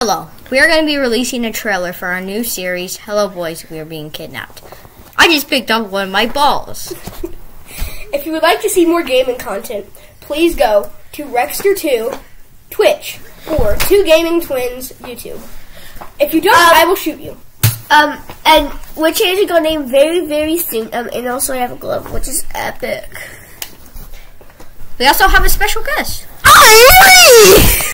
Hello. We are going to be releasing a trailer for our new series, Hello Boys, We Are Being Kidnapped. I just picked up one of my balls. If you would like to see more gaming content, please go to Rexter2 Twitch or 2 Gaming Twins YouTube. If you don't, I will shoot you. And we're changing our name very, very soon. And also I have a glove, which is epic. We also have a special guest. Oh, really?